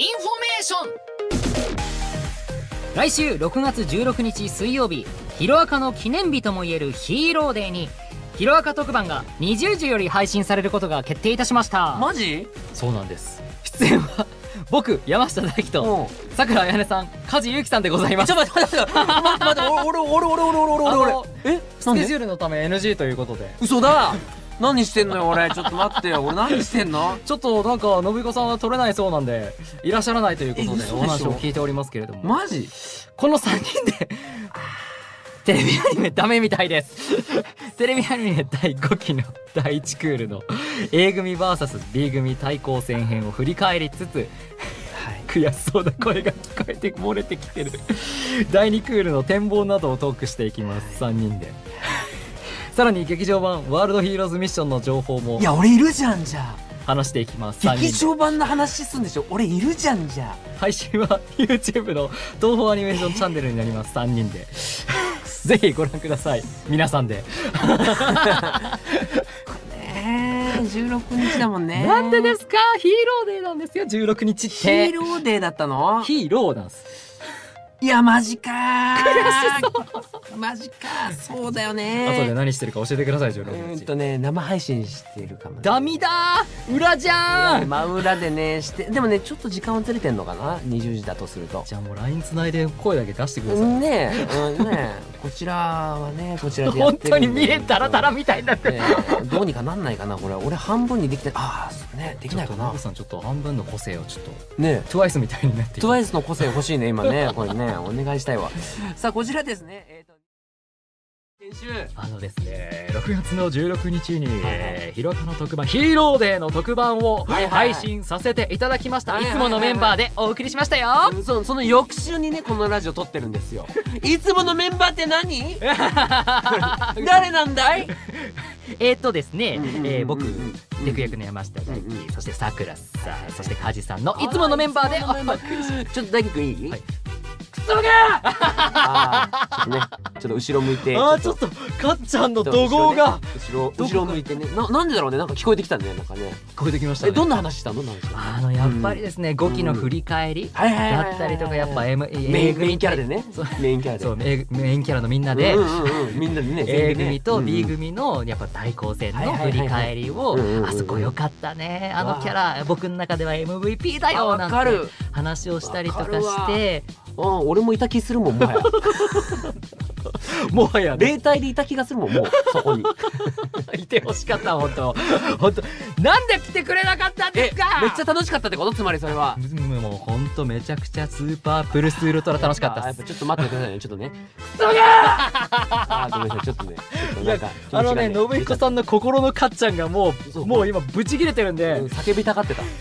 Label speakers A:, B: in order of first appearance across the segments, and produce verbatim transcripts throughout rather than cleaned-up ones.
A: インフォメーション。
B: 来週ろくがつじゅうろくにち水曜日、ヒロアカの記念日ともいえるヒーローデーにヒロアカ特番がにじゅうじより配信されることが決定いたしました。
C: マジ？
B: そうなんです。出演は僕山下大輝とさくらあやねさん、梶裕貴さんでございます。
C: ちょっと待って待って待って待って、俺俺俺俺俺俺俺俺え
B: スケジュールのため エヌジー ということで。
C: 嘘だ。何してんのよ俺。ちょっと待ってよ、俺何してんの。
B: ちょっとなんか信彦さんは取れないそうなんでいらっしゃらないということでお話を聞いておりますけれども。
C: マジ？
B: このさんにんでテレビアニメダメみたいですテレビアニメだいごきのだいいちクールの A 組 ブイエスビー 組対抗戦編を振り返りつつ、はい、悔しそうな声が聞こえて漏れてきてるだいにクールの展望などをトークしていきます。さんにんでさらに劇場版ワールドヒーローズミッションの情報も
C: いや俺いるじゃん。じゃあ
B: 話していきます。
C: 劇場版の話すんでしょ。俺いるじゃん。じゃあ
B: 配信は YouTube の東宝アニメーションチャンネルになります。さんにんでぜひご覧ください皆さんで
C: ねえじゅうろくにちだもんね。
B: なんでですか。ヒーローデーなんですよじゅうろくにちって。
C: ヒーローデーだったの。
B: ヒーローなんです。
C: いやマジか
B: 悔し
C: そうマジか。そうだよね。
B: 後で何してるか教えてください。じゅうろくにち
C: うんとね生配信してるかも、ね、
B: ダミだー裏じゃん。
C: 真裏でねしてでもねちょっと時間はずれてんのかな。にじゅうじだとすると
B: じゃあもう ライン つないで声だけ出してください
C: ねえ、うん、ねえこちらはねこちらでやっ
B: 本
C: てるんで
B: 当に見れたらたらみたいになってる、
C: ね、どうにかなんないかなこれ。俺半分にできてああそうねできないかな。
B: ノブさんちょっと半分の個性をちょっと
C: ねえ
B: トゥワイス みたいになっている。
C: トゥワイスの個性欲しいね今ねこれねお願いしたいわ。さあこちらですねえっと編集
B: あのですねろくがつのじゅうろくにちに、えー、ヒロアカの特番ヒーローデーの特番を配信させていただきました。いつものメンバーでお送りしましたよ。
C: そ, その翌週にねこのラジオ撮ってるんですよいつものメンバーって何誰なんだい。
B: えーっとですね、えー、僕テク役の山下大輝、そしてさくらさん、そして梶さんのいつものメンバーでお送りします。
C: ちょっと大輝くんいい？はい。くそがあーちょっとねちょっと後ろ向いて
B: あーちょっとかっちゃんの怒号が
C: 後ろ後ろ向いてねななんでだろうね。なんか聞こえてきたね。なんかね
B: 聞こえてきましたね。
C: えどんな話したの？どんな話したの？
B: あのやっぱりですねごきの振り返りだったりとかやっぱ M
C: メインメインキャラでねメインキャラで
B: そうメインキャラのみんなで
C: みんなでね
B: A 組と B 組のやっぱ対抗戦の振り返りをあそこよかったねあのキャラ僕の中では エムブイピー だよなんて話をしたりとかして
C: あ俺もいた気するもんもはや
B: もはや
C: 霊体でいた気がするもんもうそこに
B: いてほしかった本当本当なんで来てくれなかったんですか。
C: めっちゃ楽しかったってこと？つまりそれは
B: もう本当めちゃくちゃスーパープルスウルトラ楽しかったです。
C: ちょっと待ってくださいねちょっとね
B: そが
C: あごめんなさいちょっとね
B: いやあのね信彦さんの心のかっちゃんがもうもう今ブチ切れてるんで
C: 叫びたがってた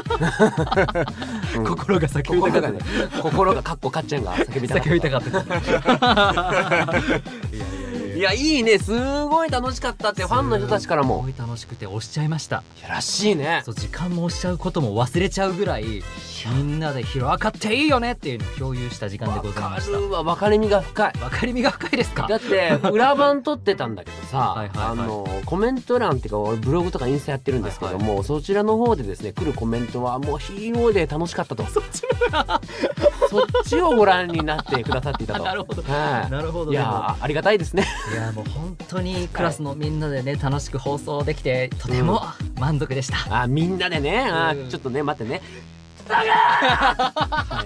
B: 心が叫びたがって
C: た心がかっこかっちゃんが叫びた
B: 叫びたがってた
C: いやいいねすごい楽しかったってファンの人たちからも
B: すごい楽しくて押しちゃいました。
C: いやらしいね。
B: そう時間も押しちゃうことも忘れちゃうぐらいみんなでヒロアカっていいよねっていうのを共有した時間でございました。
C: わ分かりみが深い。
B: 分かりみが深いですか。
C: だって裏版撮ってたんだけどさあのコメント欄っていうか俺ブログとかインスタやってるんですけども、はいはい、そちらの方でですね来るコメントはもうヒーローで楽しかったとそっちそっちをご覧になってくださっていたと
B: なるほど、
C: はい、
B: なるほど。
C: いやありがたいですね。
B: いやもう本当にクラスのみんなでね楽しく放送できてとても満足でした。
C: うん、あみんなでねあちょっとね待ってねはい、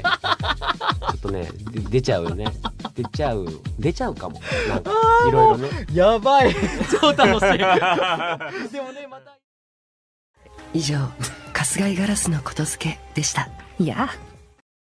C: ちょっとね出ちゃうよね出ちゃう出ちゃうかもなんかいろいろね
B: やばい超楽しいでもねまた
D: 以上春日井ガラスのことづけでした。
E: いや